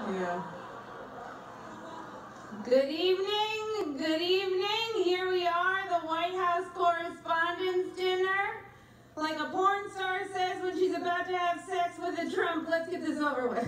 Yeah. Good evening. Good evening. Here we are, the White House Correspondents' Dinner. Like a porn star says when she's about to have sex with a Trump, let's get this over with.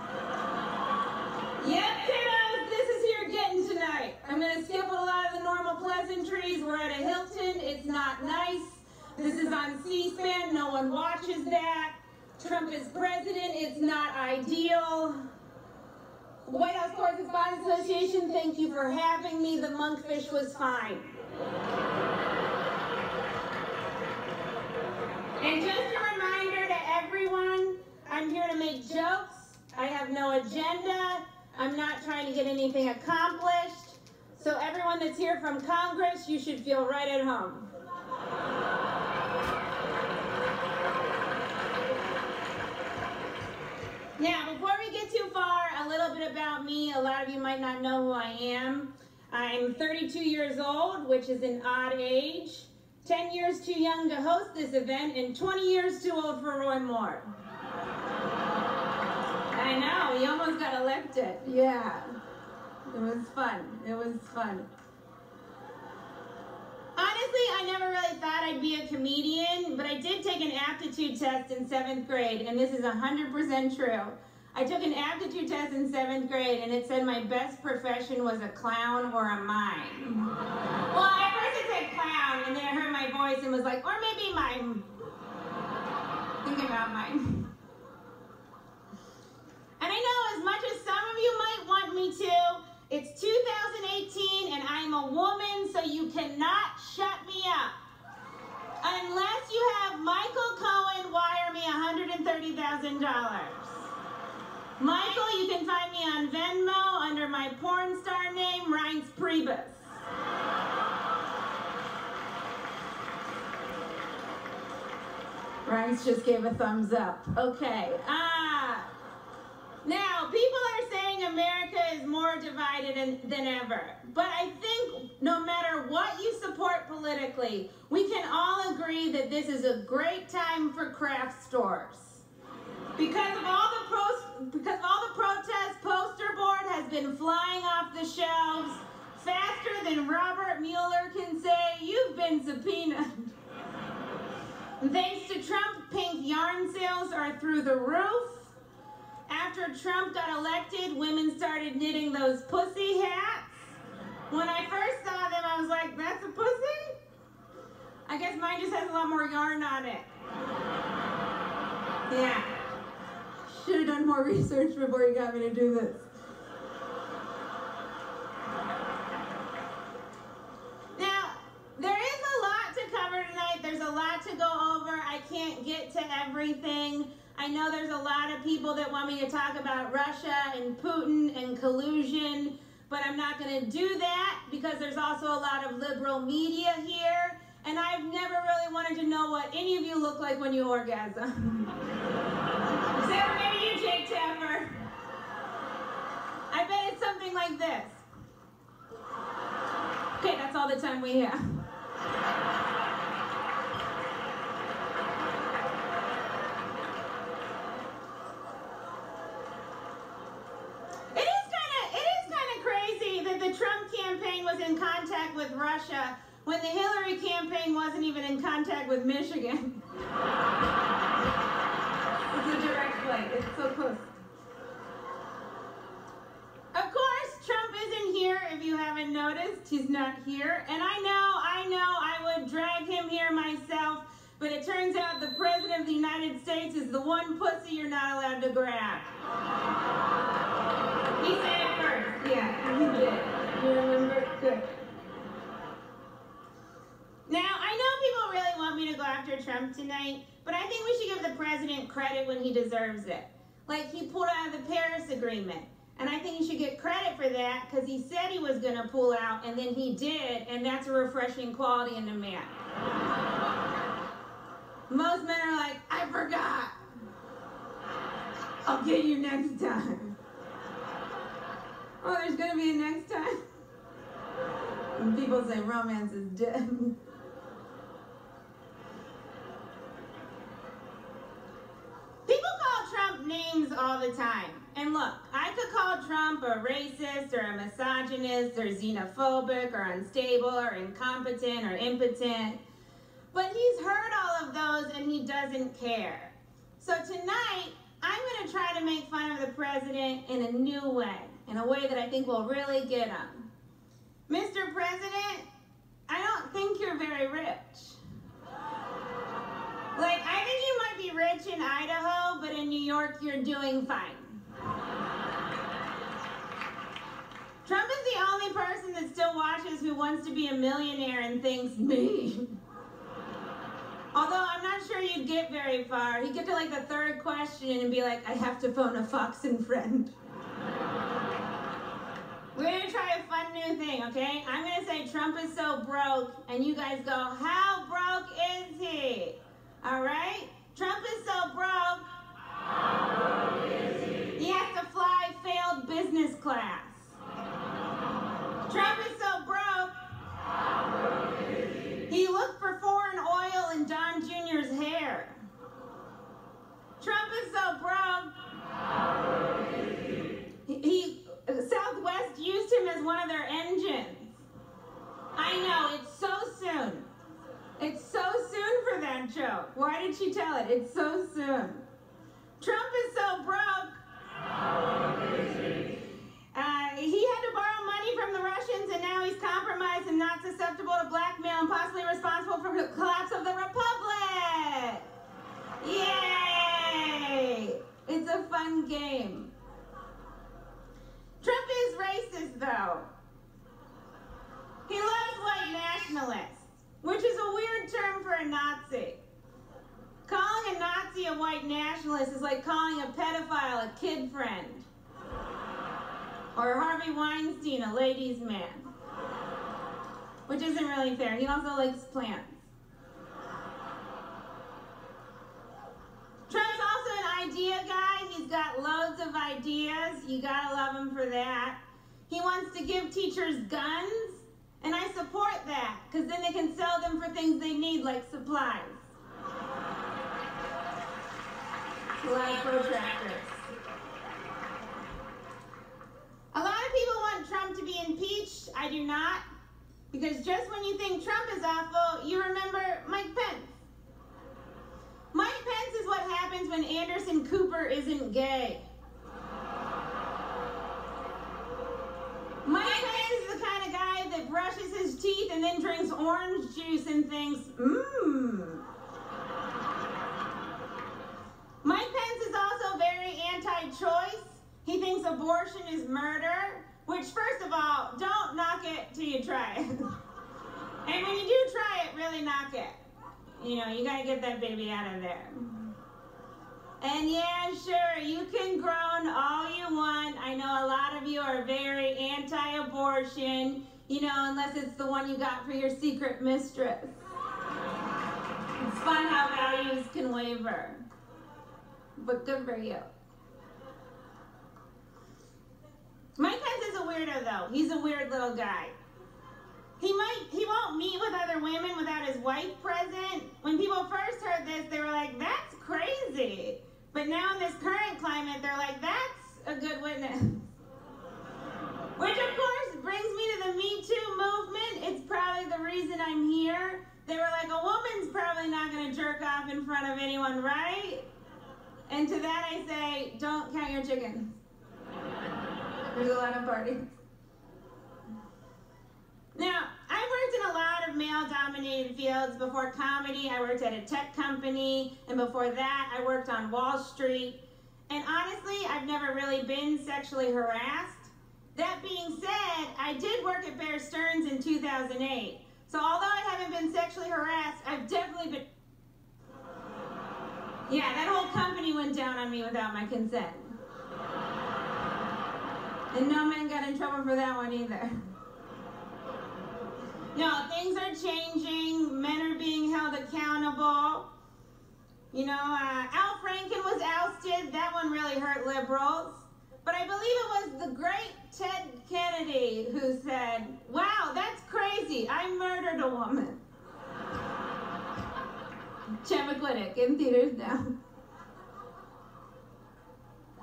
Yep, kiddos, this is your getting tonight. I'm going to skip a lot of the normal pleasantries. We're at a Hilton. It's not nice. This is on C-SPAN. No one watches that. Trump is president. It's not ideal. White House Correspondents Association, thank you for having me. The monkfish was fine. And just a reminder to everyone, I'm here to make jokes. I have no agenda. I'm not trying to get anything accomplished. So everyone that's here from Congress, you should feel right at home. Now, before we get too far, a little bit about me. A lot of you might not know who I am. I'm 32 years old, which is an odd age. 10 years too young to host this event, and 20 years too old for Roy Moore. I know, he almost got elected. Yeah, it was fun. It was fun. Honestly, I never really thought I'd be a comedian, but I did take an aptitude test in 7th grade, and this is 100% true. I took an aptitude test in 7th grade, and it said my best profession was a clown or a mime. Well, at first it said clown, and then I heard my voice and was like, or maybe mime. Thinking about mime. And I know as much as some of you might want me to, it's 2018 and I'm a woman, so you cannot shut me up. Unless you have Michael Cohen wire me $130,000. Michael, you can find me on Venmo under my porn star name, Reince Priebus. Reince just gave a thumbs up. Okay. Now, people are saying America is more divided than ever. But I think no matter what you support politically, we can all agree that this is a great time for craft stores. Because of all the protests, Poster Board has been flying off the shelves faster than Robert Mueller can say, you've been subpoenaed. Thanks to Trump, pink yarn sales are through the roof. After Trump got elected, women started knitting those pussy hats. When I first saw them, I was like, that's a pussy? I guess mine just has a lot more yarn on it. Yeah. Should have done more research before you got me to do this. Now, there is a lot to cover tonight. There's a lot to go over. I can't get to everything. I know there's a lot of people that want me to talk about Russia and Putin and collusion, but I'm not going to do that because there's also a lot of liberal media here, and I've never really wanted to know what any of you look like when you orgasm. Except for maybe you, Jake Tapper. I bet it's something like this. Okay, that's all the time we have. In contact with Russia when the Hillary campaign wasn't even in contact with Michigan. It's a direct flight. It's so close. Of course, Trump isn't here, if you haven't noticed. He's not here. And I know I would drag him here myself, but it turns out the President of the United States is the one pussy you're not allowed to grab. He said it first. Yeah, he did. You remember? Good. Now, I know people really want me to go after Trump tonight, but I think we should give the president credit when he deserves it. Like, he pulled out of the Paris Agreement, and I think he should get credit for that because he said he was going to pull out, and then he did, and that's a refreshing quality in a man. Most men are like, I forgot. I'll get you next time. Oh, there's going to be a next time? When people say romance is dead. People call Trump names games all the time. And look, I could call Trump a racist or a misogynist or xenophobic or unstable or incompetent or impotent. But he's heard all of those and he doesn't care. So tonight, I'm going to try to make fun of the president in a new way, in a way that I think will really get him. Mr. President, I don't think you're very rich. Like, I think you might be rich in Idaho, but in New York, you're doing fine. Trump is the only person that still watches Who Wants to Be a Millionaire and thinks, me. Although I'm not sure you'd get very far. He'd get to like the third question and be like, I have to phone a Fox and Friend. We're gonna try a fun new thing, okay? I'm gonna say Trump is so broke, and you guys go, how broke is he? All right? Trump is so broke. How broke is he? He has to fly failed business class. Trump is so broke. How broke is he? He looked for foreign oil in Don Jr.'s hair. Trump is so broke. How broke is he? Southwest used him as one of their engines. I know, it's so soon. It's so soon for that joke. Why did she tell it? It's so soon. Trump is so broke. He had to borrow money from the Russians, and now he's compromised and not susceptible to blackmail and possibly responsible for the collapse of the Republic. Yay! It's a fun game. Trump is racist, though. He loves white nationalists, which is a weird term for a Nazi. Calling a Nazi a white nationalist is like calling a pedophile a kid friend. Or Harvey Weinstein a ladies' man. Which isn't really fair. He also likes plants. Trump's also an idea guy. He's got loads of ideas. You gotta love him for that. He wants to give teachers guns, and I support that, because then they can sell them for things they need, like supplies. A lot of protractors. A lot of people want Trump to be impeached. I do not, because just when you think Trump is awful, you remember Mike Pence. Mike Pence is what happens when Anderson Cooper isn't gay. Mike Pence is the kind of guy that brushes his teeth and then drinks orange juice and thinks, Mike Pence is also very anti-choice. He thinks abortion is murder, which, first of all, don't knock it till you try it. And when you do try it, really knock it. You know, you gotta get that baby out of there. And yeah, sure, you can groan all you want. I know a lot of you are very anti-abortion, you know, unless it's the one you got for your secret mistress. It's fun how values can waver. But good for you. Mike Pence is a weirdo, though. He's a weird little guy. He won't meet with other women without his wife present. When people first heard this, they were like, that's crazy. But now in this current climate, they're like, that's a good witness. Which, of course, brings me to the Me Too movement. It's probably the reason I'm here. They were like, a woman's probably not going to jerk off in front of anyone, right? And to that I say, don't count your chickens. There's a lot of parties. Now, I've worked in a lot of male-dominated fields. Before comedy, I worked at a tech company, and before that, I worked on Wall Street. And honestly, I've never really been sexually harassed. That being said, I did work at Bear Stearns in 2008. So although I haven't been sexually harassed, I've definitely been... Yeah, that whole company went down on me without my consent. And no man got in trouble for that one either. No, things are changing. Men are being held accountable. You know, Al Franken was ousted. That one really hurt liberals. But I believe it was the great Ted Kennedy who said, wow, that's crazy. I murdered a woman. Chappaquiddick in theaters now.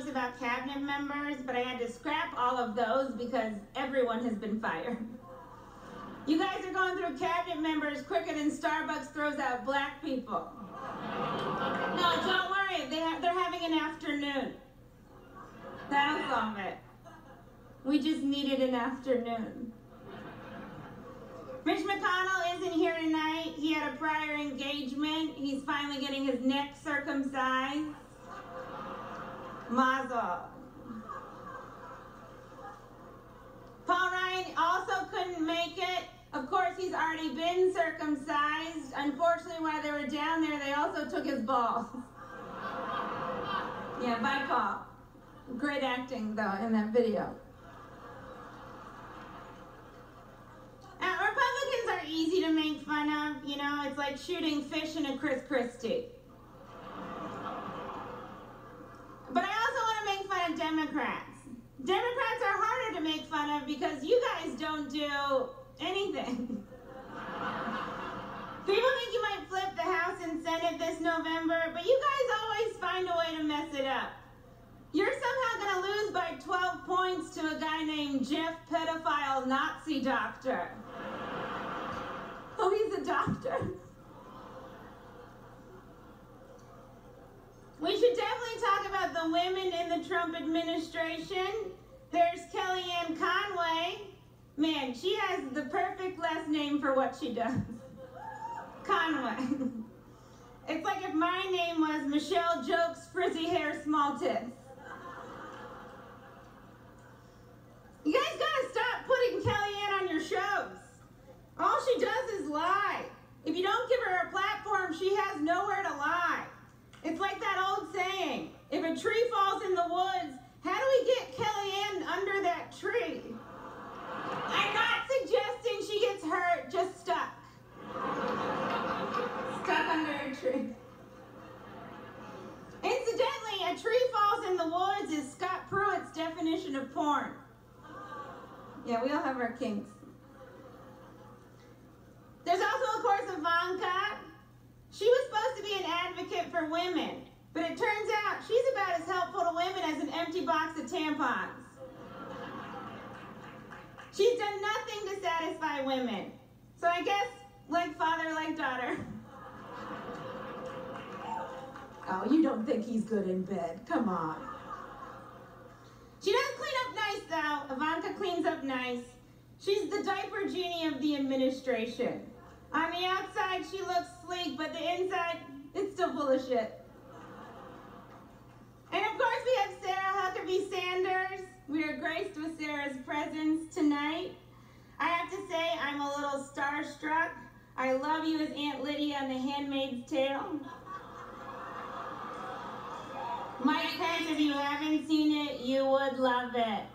jokes about cabinet members, but I had to scrap all of those because everyone has been fired. You guys are going through cabinet members quicker than Starbucks throws out black people. No, don't worry. They're having an afternoon. That'll solve it. We just needed an afternoon. Mitch McConnell isn't here tonight. He had a prior engagement. He's finally getting his neck circumcised. Mazel. Paul Ryan also couldn't make it. Of course, he's already been circumcised. Unfortunately, while they were down there, they also took his balls. Yeah, bye, Paul. Great acting, though, in that video. Republicans are easy to make fun of. You know, it's like shooting fish in a Chris Christie. But I also want to make fun of Democrats. Democrats are harder to make fun of because you guys don't do anything. People think you might flip the House and Senate this November, but you guys always find a way to mess it up. You're somehow going to lose by 12 points to a guy named Jeff Pedophile Nazi Doctor. Oh, he's a doctor. We should definitely talk about the women in the Trump administration. There's Kellyanne Conway. Man, she has the perfect last name for what she does. Conway. It's like if my name was Michelle Jokes Frizzy Hair Small Tits. You guys gotta stop putting Kellyanne on your shows. All she does is lie. If you don't give her a platform, she has nowhere to lie. It's like that old saying, if a tree falls in the woods, how do we get Kellyanne under that tree? I'm not suggesting she gets hurt, just stuck. Stuck under a tree. Incidentally, a tree falls in the woods is Scott Pruitt's definition of porn. Yeah, we all have our kinks. There's also, of course, Ivanka. She was supposed to be an advocate for women, but it turns out she's about as helpful to women as an empty box of tampons. She's done nothing to satisfy women. So I guess, like father, like daughter. Oh, you don't think he's good in bed. Come on. She does clean up nice, though. Ivanka cleans up nice. She's the diaper genie of the administration. On the outside, she looks sleek, but the inside, it's still full of shit. And of course, we have Sarah Huckabee Sanders. We are graced with Sarah's presence tonight. I have to say, I'm a little starstruck. I love you as Aunt Lydia on The Handmaid's Tale. Mike Pence, if you haven't seen it, you would love it.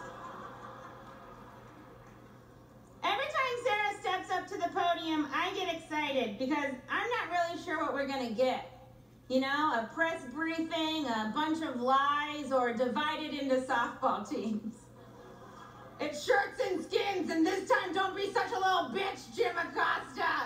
Every time Sarah steps up to the podium, I get excited because I'm not really sure what we're going to get. You know, a press briefing, a bunch of lies, or divided into softball teams. It's shirts and skins, and this time don't be such a little bitch, Jim Acosta.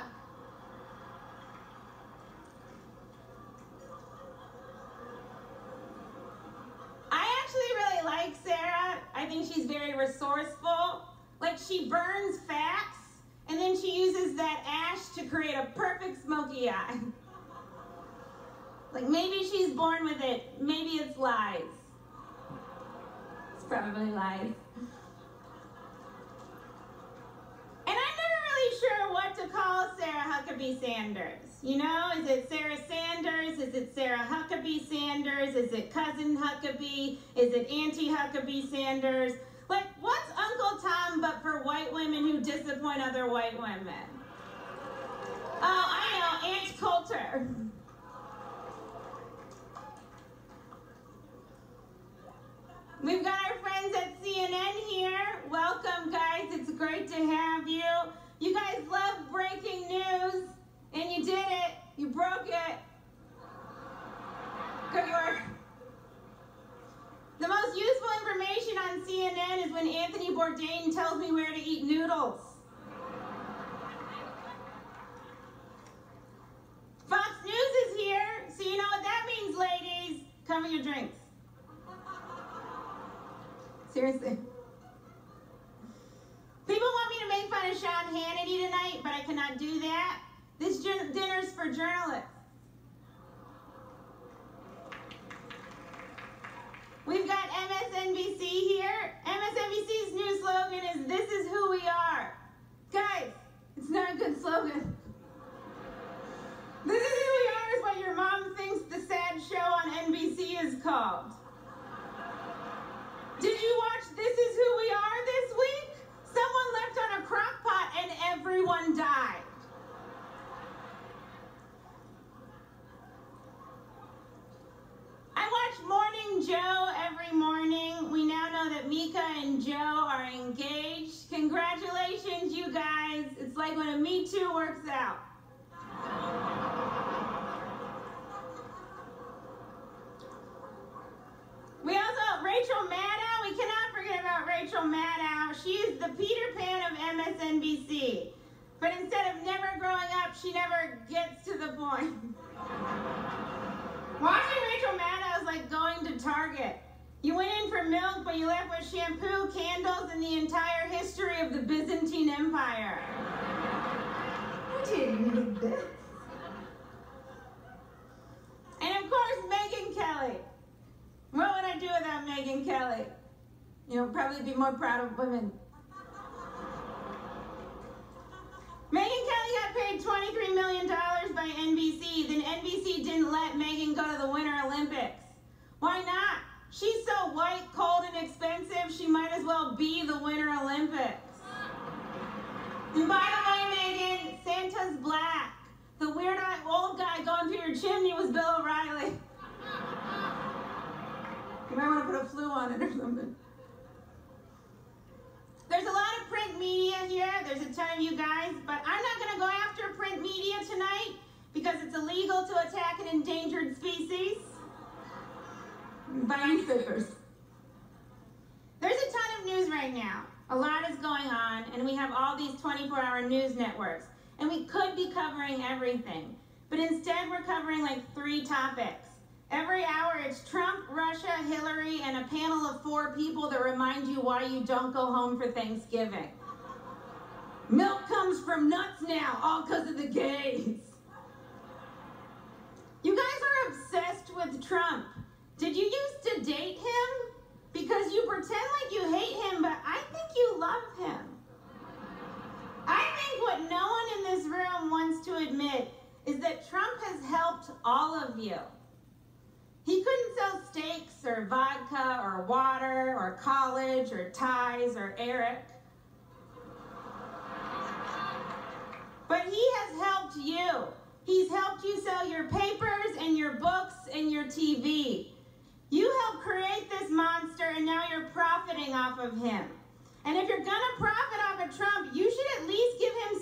I actually really like Sarah. I think she's very resourceful. Like, she burns facts, and then she uses that ash to create a perfect smoky eye. Like, maybe she's born with it. Maybe it's lies. It's probably lies. And I'm never really sure what to call Sarah Huckabee Sanders. You know, is it Sarah Sanders? Is it Sarah Huckabee Sanders? Is it Cousin Huckabee? Is it Auntie Huckabee Sanders? Like, what's Uncle Tom but for white women who disappoint other white women? Oh, I know, Aunt Coulter. We've got our friends at CNN here. Welcome, guys. It's great to have you. You guys love breaking news, and you did it. You broke it. Good work. The most useful information on CNN is when Anthony Bourdain tells me where to eat noodles. Fox News is here, so you know what that means, ladies. Cover your drinks. Seriously. People want me to make fun of Sean Hannity tonight, but I cannot do that. This dinner's for journalists. We've got MSNBC here. MSNBC's new slogan is, "This is who we are." Guys, it's not a good slogan. "This is who we are" is what your mom thinks the sad show on NBC is called. Did you watch "This is who we are" this week? Someone left on a crock pot and everyone died. I watch Morning Joe every morning. We now know that Mika and Joe are engaged. Congratulations, you guys. It's like when a Me Too works out. We also, Rachel Maddow, we cannot forget about Rachel Maddow. She is the Peter Pan of MSNBC. But instead of never growing up, she never gets to the point. Watching Rachel Maddow is like going to Target. You went in for milk, but you left with shampoo, candles, and the entire history of the Byzantine Empire. I didn't need this. And of course, Megyn Kelly. What would I do without Megyn Kelly? You know, probably be more proud of women. Megyn Kelly got paid $23 million by NBC, then NBC didn't let Megyn go to the Winter Olympics. Why not? She's so white, cold, and expensive, she might as well be the Winter Olympics. And by the way, Megyn, Santa's black. The weird old guy going through your chimney was Bill O'Reilly. You might want to put a flu on it or something. There's a lot of print media here. There's a ton of you guys, but I'm not going to go after print media tonight because it's illegal to attack an endangered species. By newspapers. There's a ton of news right now. A lot is going on, and we have all these 24-hour news networks, and we could be covering everything, but instead we're covering like 3 topics. Every hour it's Trump, Russia, Hillary, and a panel of 4 people that remind you why you don't go home for Thanksgiving. Milk comes from nuts now, all because of the gays. You guys are obsessed with Trump. Did you used to date him? Because you pretend like you hate him, but I think you love him. I think what no one in this room wants to admit is that Trump has helped all of you. He couldn't sell steaks or vodka or water or college or ties or Eric. But he has helped you. He's helped you sell your papers and your books and your TV. You helped create this monster and now you're profiting off of him. And if you're gonna profit off of Trump, you should at least give him